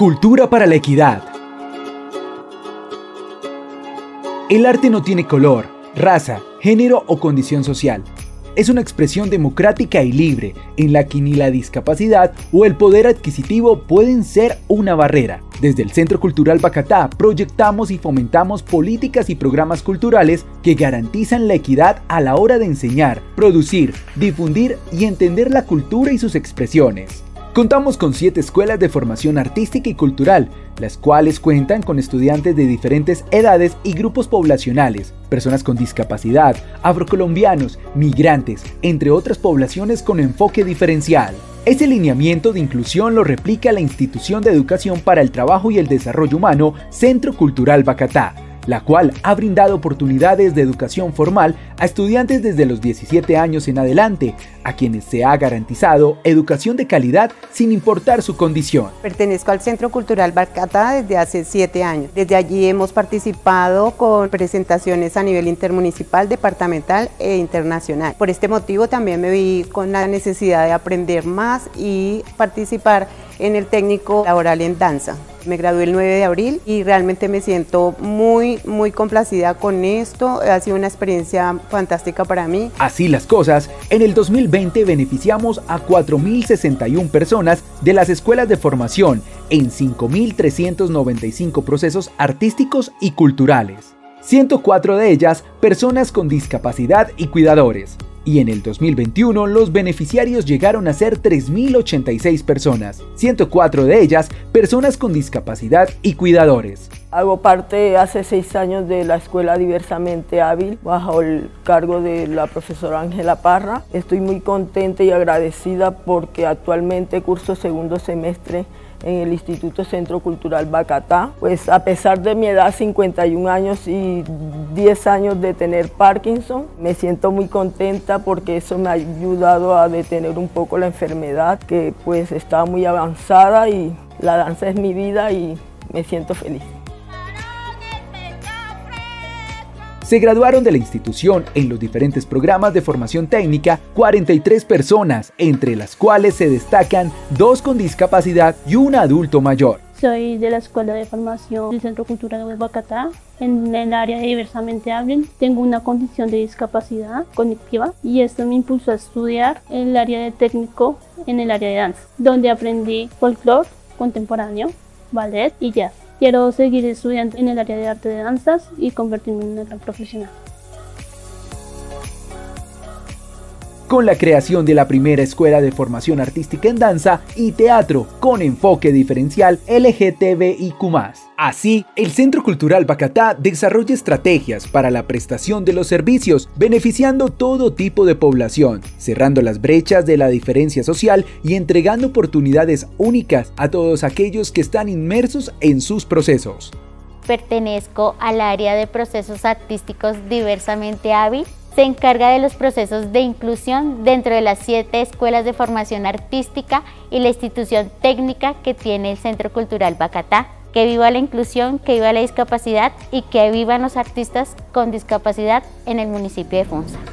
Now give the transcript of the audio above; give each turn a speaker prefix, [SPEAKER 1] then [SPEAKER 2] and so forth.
[SPEAKER 1] Cultura para la equidad. El arte no tiene color, raza, género o condición social. Es una expresión democrática y libre, en la que ni la discapacidad o el poder adquisitivo pueden ser una barrera. Desde el Centro Cultural Bacatá proyectamos y fomentamos políticas y programas culturales que garantizan la equidad a la hora de enseñar, producir, difundir y entender la cultura y sus expresiones. Contamos con 7 escuelas de formación artística y cultural, las cuales cuentan con estudiantes de diferentes edades y grupos poblacionales, personas con discapacidad, afrocolombianos, migrantes, entre otras poblaciones con enfoque diferencial. Ese lineamiento de inclusión lo replica la Institución de Educación para el Trabajo y el Desarrollo Humano Centro Cultural Bacatá, la cual ha brindado oportunidades de educación formal a estudiantes desde los 17 años en adelante, a quienes se ha garantizado educación de calidad sin importar su condición.
[SPEAKER 2] Pertenezco al Centro Cultural Bacatá desde hace 7 años. Desde allí hemos participado con presentaciones a nivel intermunicipal, departamental e internacional. Por este motivo también me vi con la necesidad de aprender más y participar en el técnico laboral en danza. Me gradué el 9 de abril y realmente me siento muy complacida con esto. Ha sido una experiencia fantástica para mí.
[SPEAKER 1] Así las cosas, en el 2020 beneficiamos a 4.061 personas de las escuelas de formación en 5.395 procesos artísticos y culturales. 104 de ellas personas con discapacidad y cuidadores. Y en el 2021 los beneficiarios llegaron a ser 3.086 personas, 104 de ellas personas con discapacidad y cuidadores.
[SPEAKER 3] Hago parte hace 6 años de la Escuela Diversamente Hábil, bajo el cargo de la profesora Ángela Parra. Estoy muy contenta y agradecida porque actualmente curso segundo semestre en el Instituto Centro Cultural Bacatá. Pues a pesar de mi edad, 51 años y 10 años de tener Parkinson, me siento muy contenta porque eso me ha ayudado a detener un poco la enfermedad que pues estaba muy avanzada, y la danza es mi vida y me siento feliz.
[SPEAKER 1] Se graduaron de la institución en los diferentes programas de formación técnica 43 personas, entre las cuales se destacan 2 con discapacidad y un adulto mayor.
[SPEAKER 4] Soy de la Escuela de Formación del Centro Cultural de Bacatá, en el área de Diversamente Hábil. Tengo una condición de discapacidad cognitiva y esto me impulsó a estudiar en el área de técnico en el área de danza, donde aprendí folclore contemporáneo, ballet y jazz. Quiero seguir estudiando en el área de arte de danzas y convertirme en una gran profesional.
[SPEAKER 1] Con la creación de la primera escuela de formación artística en danza y teatro con enfoque diferencial LGTBIQ+. Así, el Centro Cultural Bacatá desarrolla estrategias para la prestación de los servicios, beneficiando todo tipo de población, cerrando las brechas de la diferencia social y entregando oportunidades únicas a todos aquellos que están inmersos en sus procesos.
[SPEAKER 5] Pertenezco al área de procesos artísticos Diversamente Hábil. Se encarga de los procesos de inclusión dentro de las 7 escuelas de formación artística y la institución técnica que tiene el Centro Cultural Bacatá. Que viva la inclusión, que viva la discapacidad y que vivan los artistas con discapacidad en el municipio de Funza.